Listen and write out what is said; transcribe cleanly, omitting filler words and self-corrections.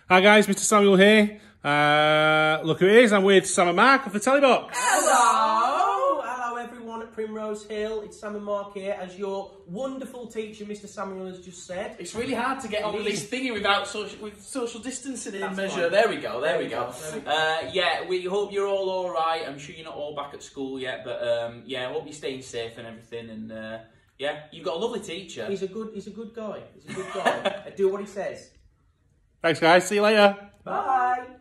Hi guys, Mr. Samuel here. Look who it is, I'm with Sam and Mark of the Telebox. Hello! Hello everyone at Primrose Hill. It's Sam and Mark here, as your wonderful teacher, Mr. Samuel, has just said. It's really hard to get on with this thingy without social distancing in measure. Right. There we go. Yeah, we hope you're all right. I'm sure you're not all back at school yet, but yeah, I hope you're staying safe and everything. And yeah, you've got a lovely teacher. He's a good guy. He's a good guy. Do what he says. Thanks guys, see you later. Bye.